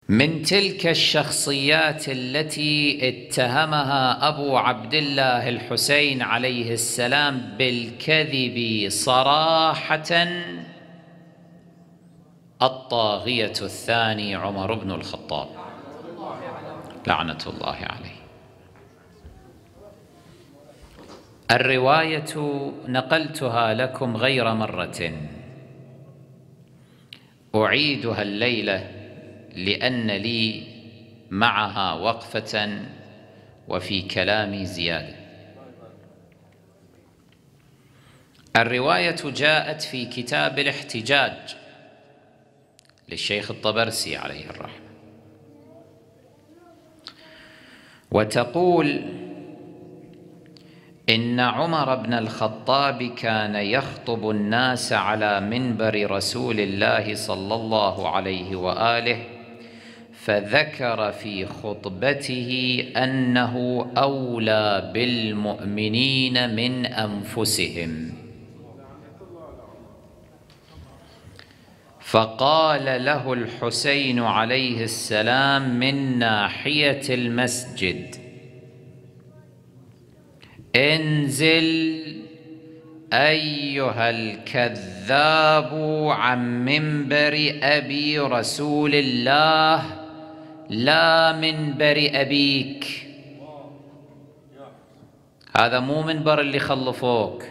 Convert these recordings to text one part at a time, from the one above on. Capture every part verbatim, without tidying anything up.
من تلك الشخصيات التي اتهمها أبو عبد الله الحسين عليه السلام بالكذب صراحة الطاغية الثاني عمر بن الخطاب لعنة الله عليه. الرواية نقلتها لكم غير مرة، أعيدها الليلة لأن لي معها وقفة وفي كلامي زيادة. الرواية جاءت في كتاب الاحتجاج للشيخ الطبرسي عليه الرحمة، وتقول إن عمر بن الخطاب كان يخطب الناس على منبر رسول الله صلى الله عليه وآله، فذكر في خطبته أنه أولى بالمؤمنين من أنفسهم، فقال له الحسين عليه السلام من ناحية المسجد: انزل أيها الكذاب عن منبر أبي رسول الله لا منبر أبيك. هذا مو منبر اللي خلفوك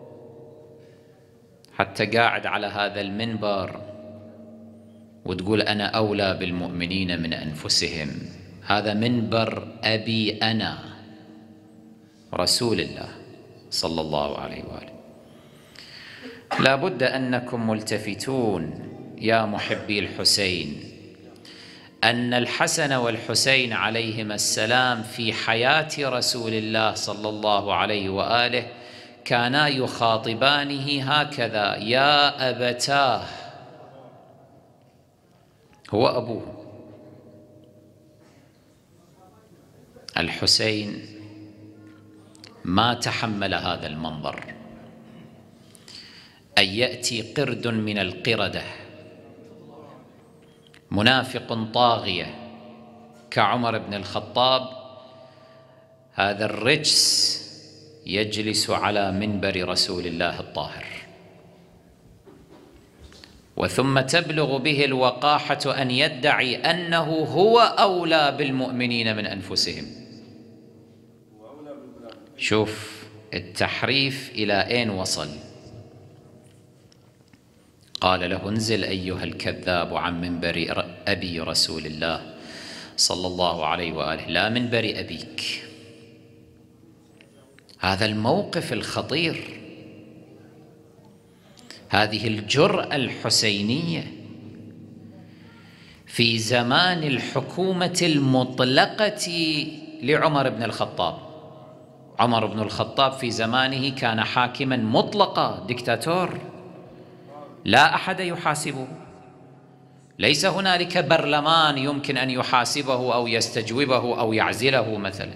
حتى قاعد على هذا المنبر وتقول أنا أولى بالمؤمنين من أنفسهم. هذا منبر أبي أنا رسول الله صلى الله عليه وآله. لا بد أنكم ملتفتون يا محبي الحسين أن الحسن والحسين عليهما السلام في حياة رسول الله صلى الله عليه وآله كانا يخاطبانه هكذا: يا أبتاه. هو أبوه. الحسين ما تحمل هذا المنظر، أن يأتي قرد من القردة منافق طاغية كعمر بن الخطاب، هذا الرجس يجلس على منبر رسول الله الطاهر، وثم تبلغ به الوقاحة أن يدعي أنه هو أولى بالمؤمنين من أنفسهم. شوف التحريف إلى أين وصل. قال له: انزل أيها الكذاب عن منبر أبي رسول الله صلى الله عليه وآله لا منبر أبيك. هذا الموقف الخطير، هذه الجرأة الحسينية في زمان الحكومة المطلقة لعمر بن الخطاب. عمر بن الخطاب في زمانه كان حاكما مطلقا، ديكتاتور، لا أحد يحاسبه، ليس هنالك برلمان يمكن أن يحاسبه أو يستجوبه أو يعزله مثلا،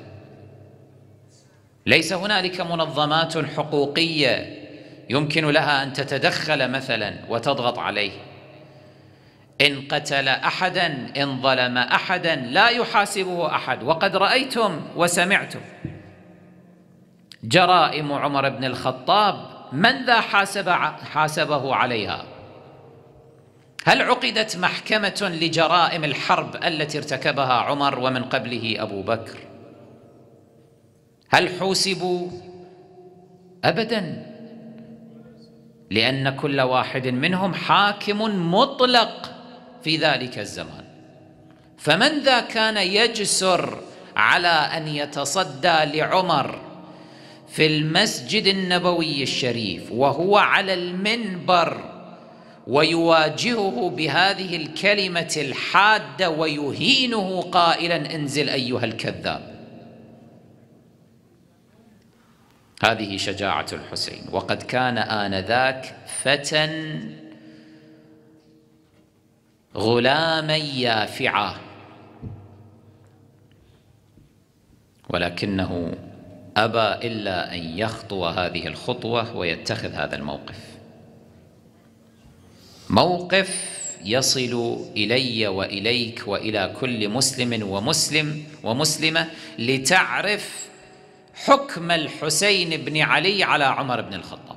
ليس هنالك منظمات حقوقية يمكن لها أن تتدخل مثلا وتضغط عليه. إن قتل أحدا، إن ظلم أحدا، لا يحاسبه أحد. وقد رأيتم وسمعتم جرائم عمر بن الخطاب، من ذا حاسب حاسبه عليها؟ هل عقدت محكمة لجرائم الحرب التي ارتكبها عمر ومن قبله أبو بكر؟ هل حوسبوا؟ أبدا، لأن كل واحد منهم حاكم مطلق في ذلك الزمان. فمن ذا كان يجسر على أن يتصدى لعمر في المسجد النبوي الشريف وهو على المنبر ويواجهه بهذه الكلمة الحادة ويهينه قائلا: انزل أيها الكذاب؟ هذه شجاعة الحسين. وقد كان آنذاك فتى غلاما يافعا، ولكنه أبى إلا أن يخطو هذه الخطوة ويتخذ هذا الموقف، موقف يصل إلي وإليك وإلى كل مسلم ومسلم ومسلمة لتعرف حكم الحسين بن علي على عمر بن الخطاب،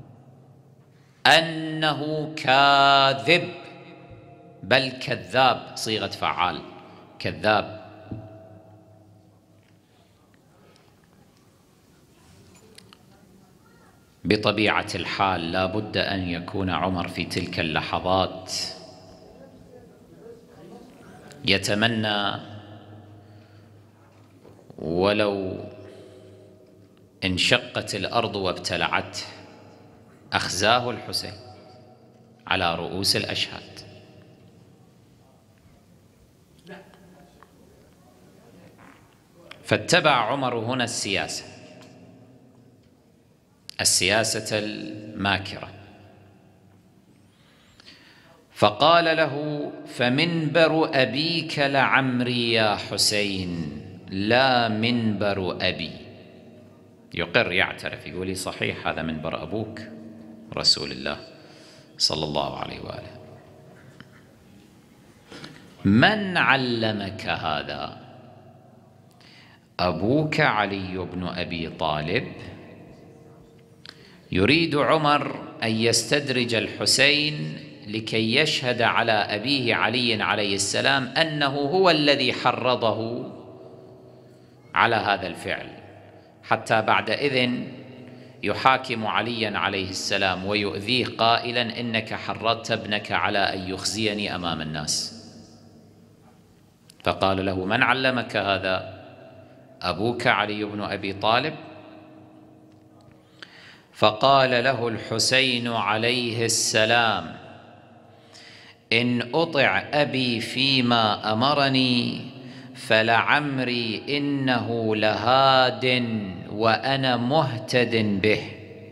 أنه كاذب، بل كذاب، صيغة فعال، كذاب. بطبيعة الحال لا بد أن يكون عمر في تلك اللحظات يتمنى ولو انشقت الأرض وابتلعته أخزاه الحسين على رؤوس الأشهاد. فاتبع عمر هنا السياسة، السياسة الماكرة، فقال له: فمنبر أبيك لعمري يا حسين لا منبر أبي. يقر، يعترف، يقول صحيح هذا منبر أبوك رسول الله صلى الله عليه وآله. من علمك هذا؟ أبوك علي بن أبي طالب. يريد عمر أن يستدرج الحسين لكي يشهد على أبيه علي عليه السلام أنه هو الذي حرضه على هذا الفعل، حتى بعد إذن يحاكم عليا عليه السلام ويؤذيه قائلا: إنك حرضت ابنك على أن يخزيني أمام الناس. فقال له: من علمك هذا؟ أبوك علي بن أبي طالب. فقال له الحسين عليه السلام: إن أطع أبي فيما أمرني فلعمري إنه لهاد وأنا مهتد به،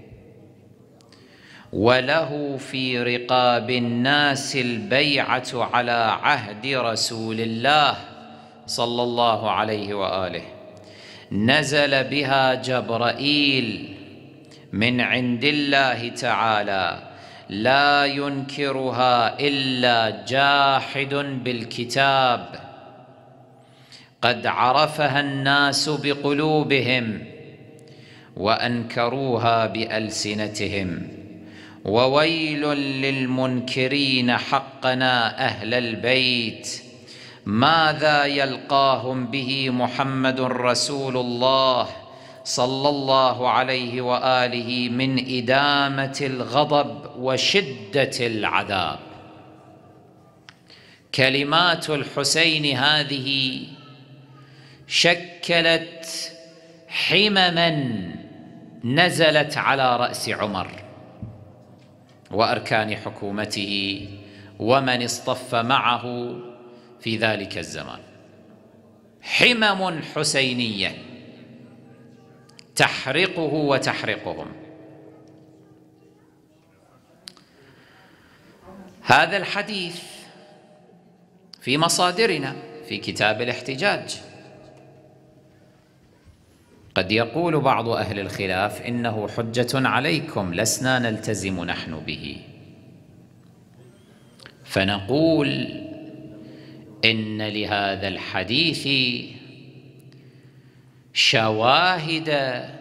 وله في رقاب الناس البيعة على عهد رسول الله صلى الله عليه وآله، نزل بها جبرائيل من عند الله تعالى، لا ينكرها إلا جاحد بالكتاب، قد عرفها الناس بقلوبهم وأنكروها بألسنتهم، وويل للمنكرين حقنا أهل البيت، ماذا يلقاهم به محمد رسول الله صلى الله عليه وآله من إدامة الغضب وشدة العذاب. كلمات الحسين هذه شكلت حمما نزلت على رأس عمر وأركان حكومته ومن اصطف معه في ذلك الزمان، حمم حسينية تحرقه وتحرقهم. هذا الحديث في مصادرنا في كتاب الاحتجاج. قد يقول بعض أهل الخلاف إنه حجة عليكم لسنا نلتزم نحن به، فنقول إن لهذا الحديث شواهد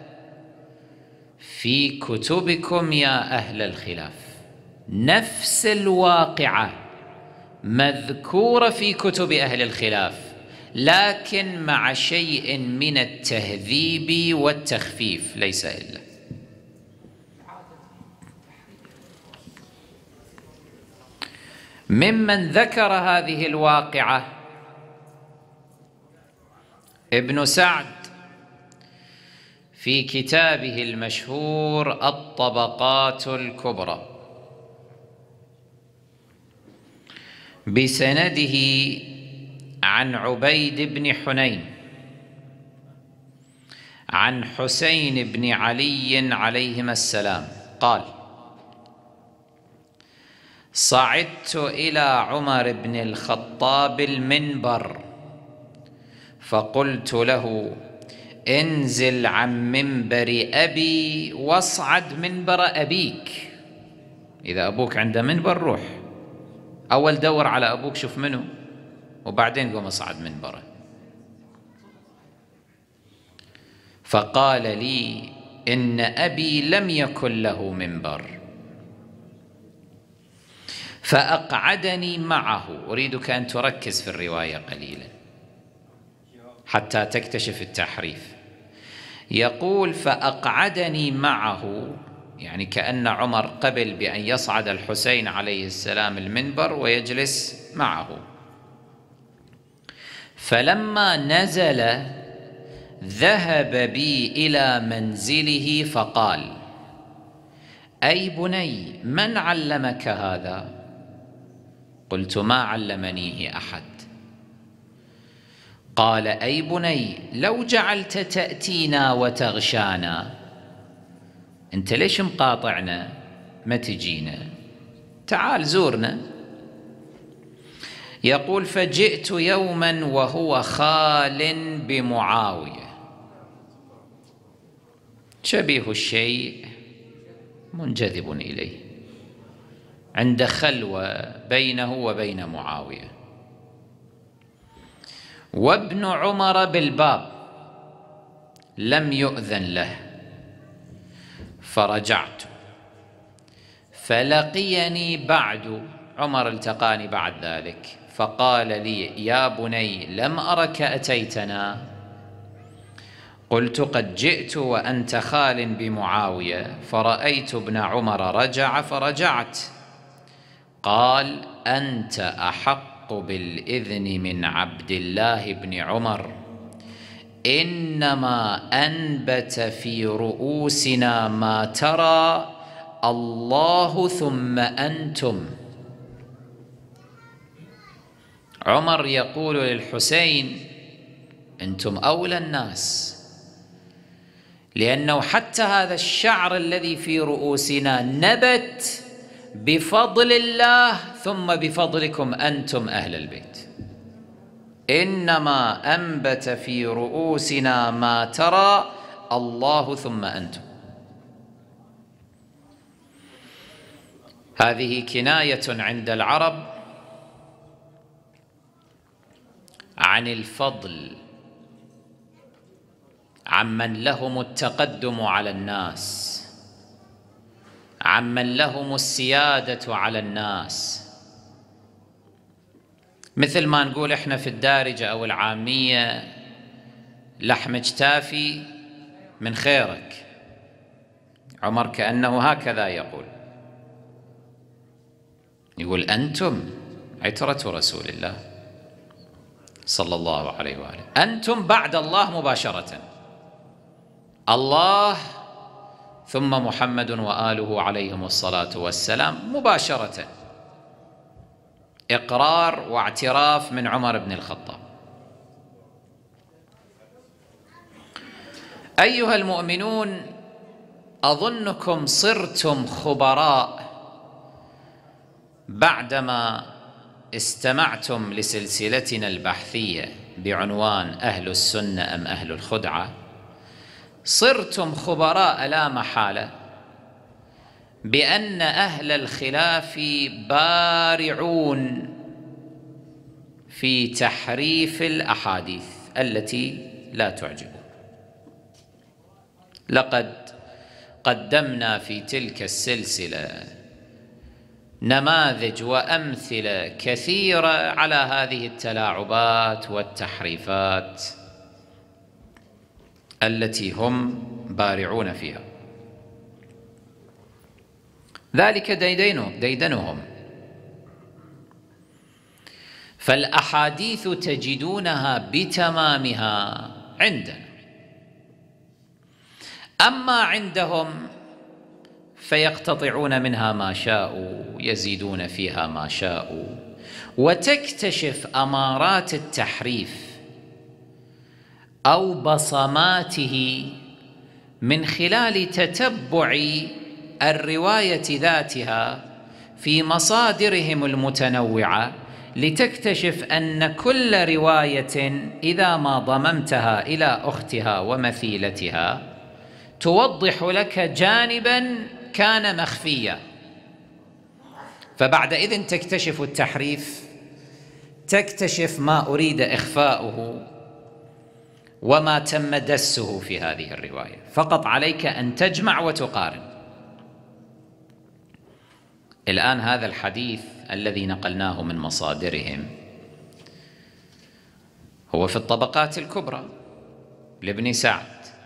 في كتبكم يا أهل الخلاف، نفس الواقعة مذكورة في كتب أهل الخلاف، لكن مع شيء من التهذيب والتخفيف، ليس إلا. ممن ذكر هذه الواقعة ابن سعد في كتابه المشهور الطبقات الكبرى بسنده عن عبيد بن حنين عن حسين بن علي عليهما السلام قال: صعدت إلى عمر بن الخطاب المنبر فقلت له: انزل عن منبر أبي واصعد منبر أبيك. إذا أبوك عنده منبر روح أول دور على أبوك شوف منه، وبعدين قوم اصعد منبره. فقال لي إن أبي لم يكن له منبر، فأقعدني معه. أريدك أن تركز في الرواية قليلا حتى تكتشف التحريف. يقول فأقعدني معه، يعني كأن عمر قبل بأن يصعد الحسين عليه السلام المنبر ويجلس معه. فلما نزل ذهب بي إلى منزله فقال: أي بني، من علمك هذا؟ قلت: ما علمنيه أحد. قال: أي بني، لو جعلت تأتينا وتغشانا، أنت ليش مقاطعنا ما تجينا؟ تعال زورنا. يقول فجئت يوما وهو خال بمعاوية، شبيه الشيء منجذب إليه، عند خلوة بينه وبين معاوية، وابن عمر بالباب لم يؤذن له. فرجعت فلقيني بعد، عمر التقاني بعد ذلك، فقال لي: يا بني، لم أرك أتيتنا. قلت: قد جئت وأنت خال بمعاوية، فرأيت ابن عمر رجع فرجعت. قال: أنت أحق بالإذن من عبد الله بن عمر، إنما أنبت في رؤوسنا ما ترى الله ثم أنتم. عمر يقول للحسين: أنتم أولى الناس، لأنه حتى هذا الشعر الذي في رؤوسنا نبت بفضل الله ثم بفضلكم أنتم أهل البيت. إنما أنبت في رؤوسنا ما ترى الله ثم أنتم. هذه كناية عند العرب عن الفضل، عمن لهم التقدم على الناس، عمن لهم السيادة على الناس. مثل ما نقول احنا في الدارجة أو العامية: لحم اجتافي من خيرك. عمر كأنه هكذا يقول، يقول أنتم عترة رسول الله صلى الله عليه وآله، أنتم بعد الله مباشرة، الله ثم محمد وآله عليهم الصلاة والسلام مباشرة. إقرار واعتراف من عمر بن الخطاب. أيها المؤمنون، أظنكم صرتم خبراء بعدما استمعتم لسلسلتنا البحثية بعنوان أهل السنة أم أهل الخدعة، صرتم خبراء لا محالة بأن أهل الخلاف بارعون في تحريف الأحاديث التي لا تعجب. لقد قدمنا في تلك السلسلة نماذج وأمثلة كثيرة على هذه التلاعبات والتحريفات التي هم بارعون فيها. ذلك ديدنهم ديدنهم فالأحاديث تجدونها بتمامها عندنا، أما عندهم فيقتطعون منها ما شاءوا، يزيدون فيها ما شاءوا، وتكتشف أمارات التحريف أو بصماته من خلال تتبع الرواية ذاتها في مصادرهم المتنوعة، لتكتشف أن كل رواية إذا ما ضممتها إلى أختها ومثيلتها توضح لك جانبا كان مخفيا. فبعدئذ تكتشف التحريف، تكتشف ما أريد إخفاؤه وما تم دسه في هذه الرواية. فقط عليك أن تجمع وتقارن. الآن هذا الحديث الذي نقلناه من مصادرهم هو في الطبقات الكبرى لابن سعد،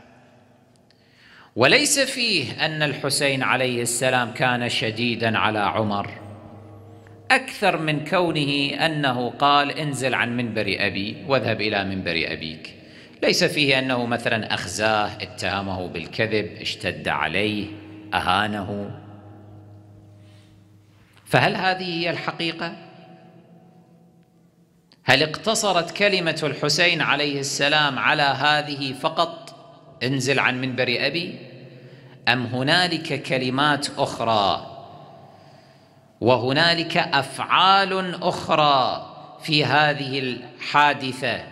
وليس فيه أن الحسين عليه السلام كان شديدا على عمر أكثر من كونه أنه قال انزل عن منبر أبي واذهب إلى منبر أبيك. ليس فيه أنه مثلا أخزاه، اتهمه بالكذب، اشتد عليه، أهانه. فهل هذه هي الحقيقة؟ هل اقتصرت كلمة الحسين عليه السلام على هذه فقط، انزل عن منبر أبي، أم هنالك كلمات أخرى وهنالك أفعال أخرى في هذه الحادثة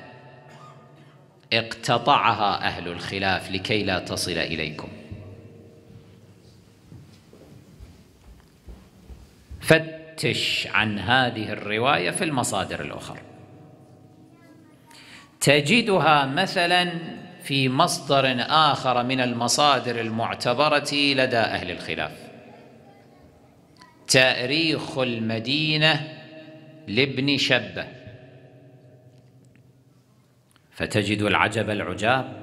اقتطعها أهل الخلاف لكي لا تصل إليكم؟ فتش عن هذه الرواية في المصادر الأخرى، تجدها مثلا في مصدر آخر من المصادر المعتبرة لدى أهل الخلاف، تاريخ المدينة لابن شبة، فتجد العجب العجاب،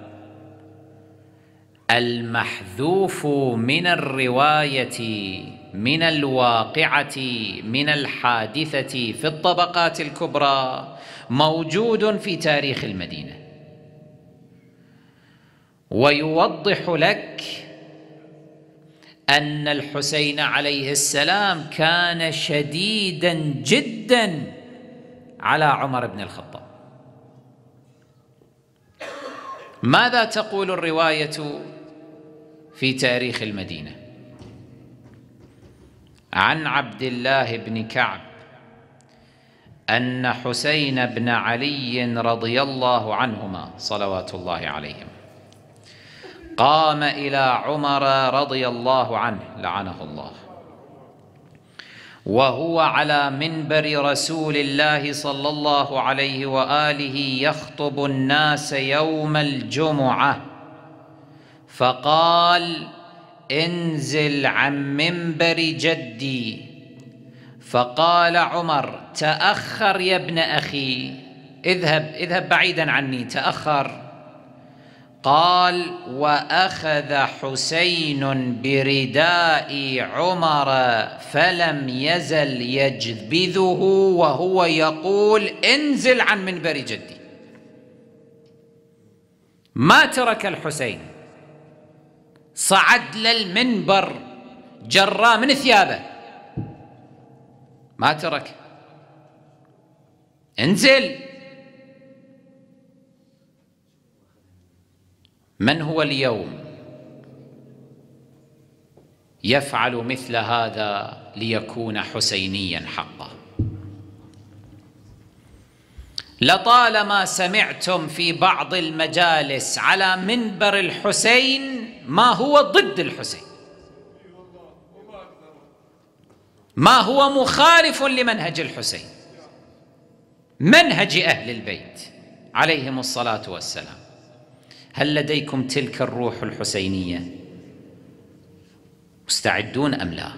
المحذوف من الرواية من الواقعة من الحادثة في الطبقات الكبرى موجود في تاريخ المدينة، ويوضح لك أن الحسين عليه السلام كان شديدا جدا على عمر بن الخطاب. ماذا تقول الرواية في تاريخ المدينة؟ عن عبد الله بن كعب أن حسين بن علي رضي الله عنهما صلوات الله عليهم قام إلى عمر رضي الله عنه لعنه الله وهو على منبر رسول الله صلى الله عليه وآله يخطب الناس يوم الجمعة، فقال انزل عن منبر جدي. فقال عمر تأخر يا ابن أخي، اذهب اذهب بعيدا عني، تأخر. قال وأخذ حسين برداء عمر فلم يزل يجذبه وهو يقول انزل عن منبر جدي. ما ترك الحسين، صعد للمنبر جراه من ثيابه، ما ترك، انزل. من هو اليوم يفعل مثل هذا ليكون حسينيا حقا؟ لطالما سمعتم في بعض المجالس على منبر الحسين ما هو ضد الحسين، ما هو مخالف لمنهج الحسين، منهج أهل البيت عليهم الصلاة والسلام. هل لديكم تلك الروح الحسينية؟ مستعدون أم لا؟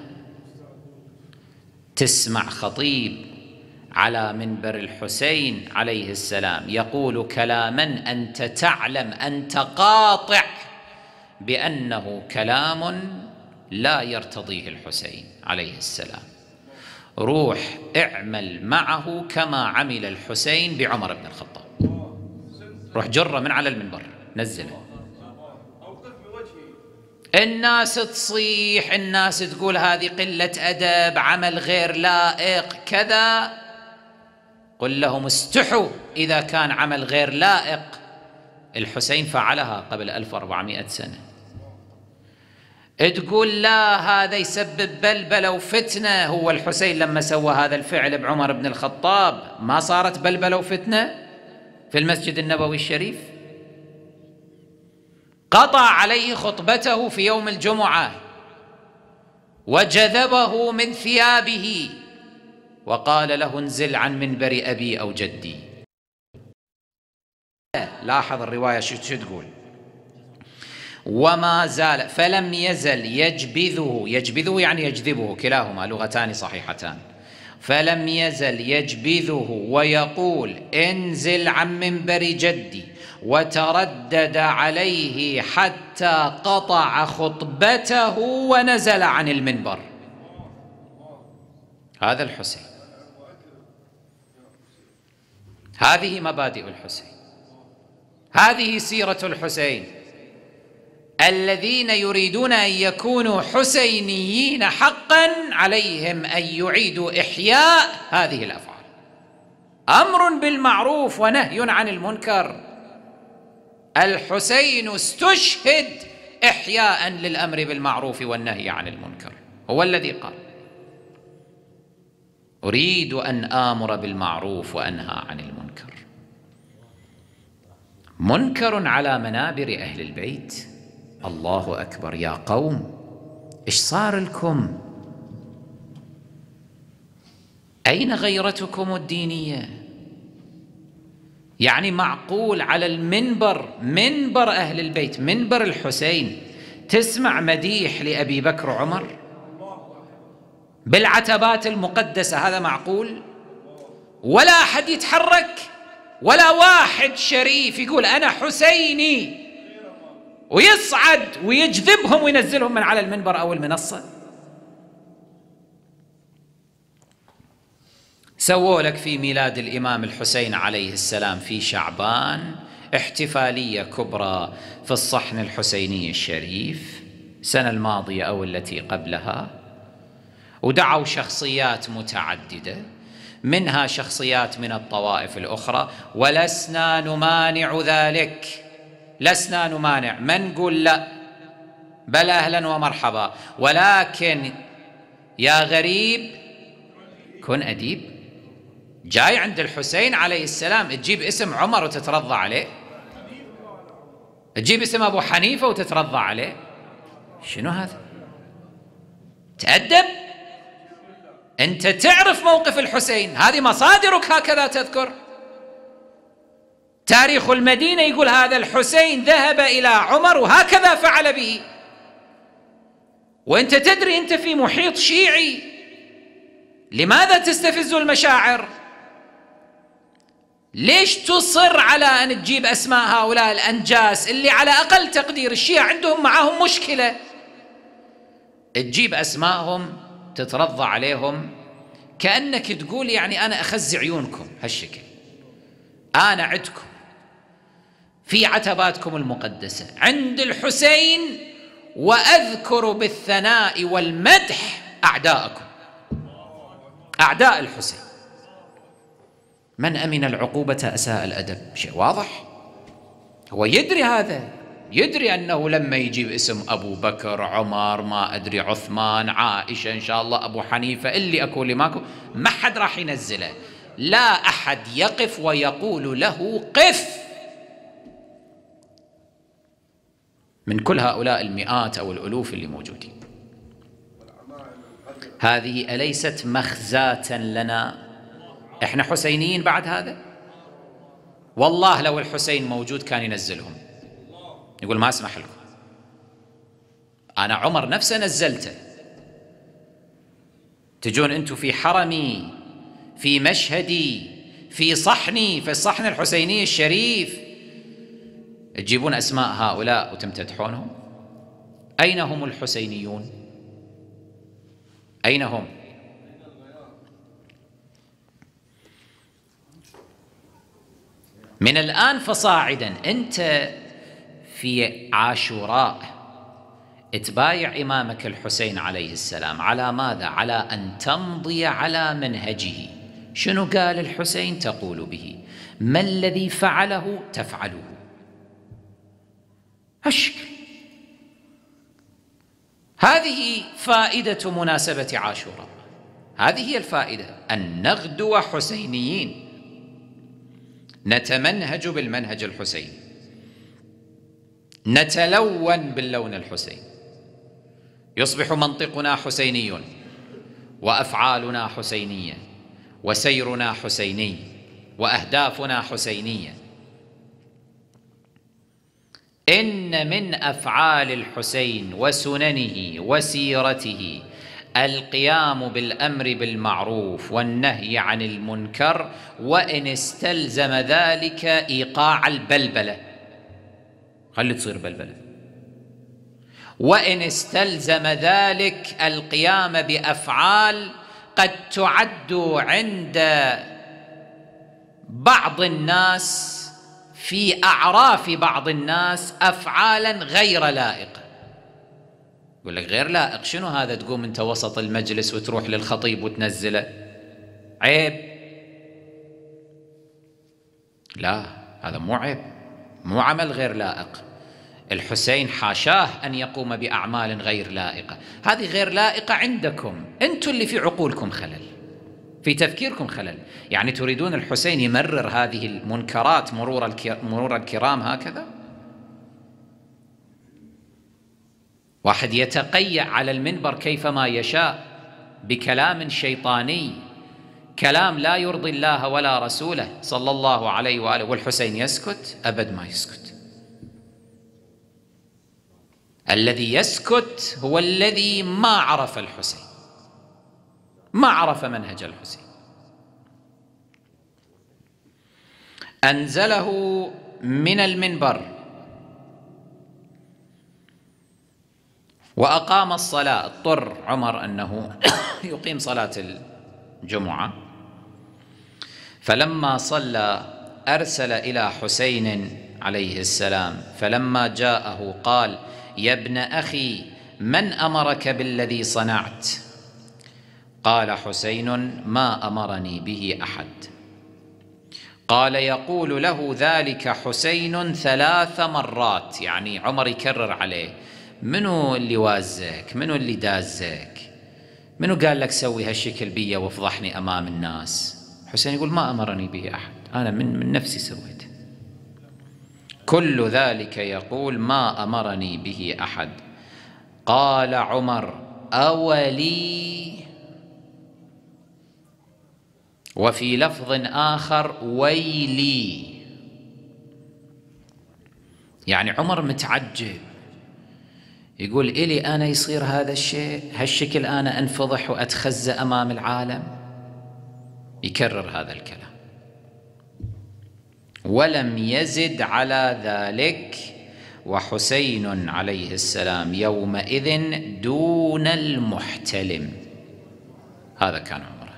تسمع خطيب على منبر الحسين عليه السلام يقول كلاما أنت تعلم، أنت قاطع بأنه كلام لا يرتضيه الحسين عليه السلام. روح اعمل معه كما عمل الحسين بعمر بن الخطاب، روح جره من على المنبر نزله. الناس تصيح، الناس تقول هذه قلة أدب، عمل غير لائق كذا. قل لهم استحوا إذا كان عمل غير لائق. الحسين فعلها قبل ألف وأربعمائة سنة. تقول لا هذا يسبب بلبلة وفتنة. هو الحسين لما سوى هذا الفعل بعمر بن الخطاب ما صارت بلبلة وفتنة في المسجد النبوي الشريف؟ قطع عليه خطبته في يوم الجمعة وجذبه من ثيابه وقال له انزل عن منبر أبي أو جدي. لاحظ الرواية شو تقول: وما زال فلم يزل يجبذه، يجبذه يعني يجذبه، كلاهما لغتان صحيحتان، فلم يزل يجبذه ويقول انزل عن منبر جدي، وتردد عليه حتى قطع خطبته ونزل عن المنبر. هذا الحسين، هذه مبادئ الحسين، هذه سيرة الحسين. الذين يريدون أن يكونوا حسينيين حقا عليهم أن يعيدوا إحياء هذه الأفعال، أمر بالمعروف ونهي عن المنكر. الحسين استشهد إحياء للأمر بالمعروف والنهي عن المنكر، هو الذي قال أريد أن آمر بالمعروف وأنهى عن المنكر. منكر على منابر أهل البيت. الله أكبر يا قوم، إيش صار لكم؟ أين غيرتكم الدينية؟ يعني معقول على المنبر، منبر أهل البيت، منبر الحسين، تسمع مديح لأبي بكر وعمر بالعتبات المقدسة؟ هذا معقول؟ ولا أحد يتحرك، ولا واحد شريف يقول أنا حسيني ويصعد ويجذبهم وينزلهم من على المنبر أو المنصة. سووا لك في ميلاد الإمام الحسين عليه السلام في شعبان احتفالية كبرى في الصحن الحسيني الشريف السنة الماضية أو التي قبلها، ودعوا شخصيات متعددة، منها شخصيات من الطوائف الأخرى، ولسنا نمانع ذلك، لسنا نمانع، ما نقول لا، بل أهلا ومرحبا، ولكن يا غريب كن أديب. جاي عند الحسين عليه السلام تجيب اسم عمر وتترضى عليه، تجيب اسم أبو حنيفة وتترضى عليه، شنو هذا؟ تأدب، أنت تعرف موقف الحسين، هذه مصادرك هكذا تذكر. تاريخ المدينة يقول هذا الحسين ذهب إلى عمر وهكذا فعل به، وأنت تدري أنت في محيط شيعي، لماذا تستفز المشاعر؟ ليش تصر على أن تجيب أسماء هؤلاء الأنجاس اللي على أقل تقدير الشيعة عندهم معاهم مشكلة؟ تجيب أسماءهم تترضى عليهم كأنك تقول يعني أنا أخزي عيونكم هالشكل، أنا عدكم في عتباتكم المقدسة عند الحسين، وأذكر بالثناء والمدح أعداءكم، أعداء الحسين. من أمن العقوبة أساء الأدب، شيء واضح. هو يدري هذا، يدري أنه لما يجيب اسم أبو بكر، عمر، ما أدري، عثمان، عائشة، إن شاء الله أبو حنيفة، اللي أكو اللي ماكو، ما حد راح ينزله، لا أحد يقف ويقول له قف من كل هؤلاء المئات أو الألوف اللي موجودين. هذه أليست مخزاة لنا؟ إحنا حسينيين بعد هذا؟ والله لو الحسين موجود كان ينزلهم، يقول ما أسمح لكم، أنا عمر نفسه نزلته، تجون أنتم في حرمي، في مشهدي، في صحني، في الصحن الحسيني الشريف، تجيبون أسماء هؤلاء وتمتدحونهم. أين هم الحسينيون؟ أين هم؟ من الآن فصاعدا أنت في عاشوراء تبايع إمامك الحسين عليه السلام على ماذا؟ على أن تمضي على منهجه. شنو قال الحسين تقول به، ما الذي فعله تفعله، هالشكل. هذه فائدة مناسبة عاشوراء، هذه هي الفائدة، أن نغدو حسينيين، نتمنهج بالمنهج الحسيني، نتلون باللون الحسيني، يصبح منطقنا حسيني وأفعالنا حسينية وسيرنا حسيني وأهدافنا حسينية. إن من أفعال الحسين وسننه وسيرته القيام بالأمر بالمعروف والنهي عن المنكر، وإن استلزم ذلك إيقاع البلبلة، خلي تصير بلبلة، وإن استلزم ذلك القيام بأفعال قد تعد عند بعض الناس في أعراف بعض الناس أفعالا غير لائقة. يقول لك غير لائق، شنو هذا؟ تقوم أنت وسط المجلس وتروح للخطيب وتنزله، عيب. لا، هذا مو عيب، مو عمل غير لائق. الحسين حاشاه أن يقوم بأعمال غير لائقة، هذه غير لائقة عندكم أنتم اللي في عقولكم خلل، في تفكيركم خلل. يعني تريدون الحسين يمرر هذه المنكرات مرور مرور الكرام هكذا؟ واحد يتقيأ على المنبر كيفما يشاء بكلام شيطاني، كلام لا يرضي الله ولا رسوله صلى الله عليه وآله، والحسين يسكت؟ أبد ما يسكت. الذي يسكت هو الذي ما عرف الحسين، ما عرف منهج الحسين. أنزله من المنبر وأقام الصلاة. اضطر عمر أنه يقيم صلاة الجمعة، فلما صلى أرسل إلى حسين عليه السلام، فلما جاءه قال: يا ابن أخي، من أمرك بالذي صنعت؟ قال حسين: ما أمرني به أحد. قال: يقول له ذلك حسين ثلاث مرات، يعني عمر يكرر عليه: منو اللي وازك؟ منو اللي دازك؟ منو قال لك سوي هالشكل بي وافضحني أمام الناس؟ حسين يقول: ما أمرني به أحد، أنا من, من نفسي سويته. كل ذلك يقول: ما أمرني به أحد. قال عمر: أولي، وفي لفظ آخر: ويلي. يعني عمر متعجب، يقول: إلي أنا يصير هذا الشيء هالشكل، أنا أنفضح وأتخزى أمام العالم؟ يكرر هذا الكلام. ولم يزد على ذلك، وحسين عليه السلام يومئذ دون المحتلم. هذا كان عمره.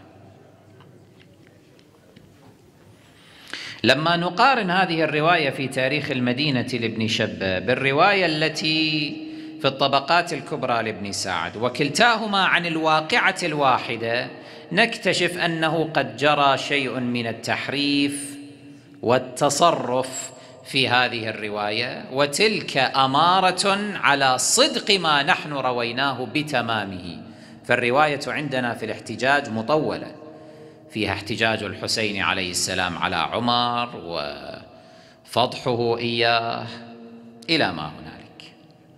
لما نقارن هذه الرواية في تاريخ المدينة لابن شباب بالرواية التي في الطبقات الكبرى لابن سعد، وكلتاهما عن الواقعة الواحدة، نكتشف أنه قد جرى شيء من التحريف والتصرف في هذه الرواية، وتلك أمارة على صدق ما نحن رويناه بتمامه. فالرواية عندنا في الاحتجاج مطولة، فيها احتجاج الحسين عليه السلام على عمر وفضحه إياه إلى ما هنالك.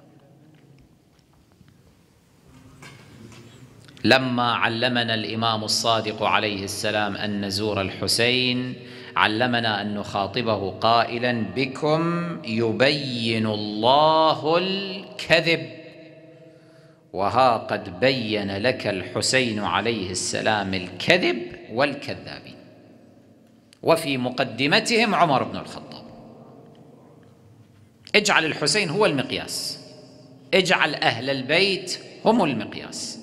لما علمنا الإمام الصادق عليه السلام أن نزور الحسين، علمنا أن نخاطبه قائلا: بكم يبين الله الكذب، وها قد بين لك الحسين عليه السلام الكذب والكذابين. وفي مقدمتهم عمر بن الخطاب. اجعل الحسين هو المقياس، اجعل أهل البيت هم المقياس.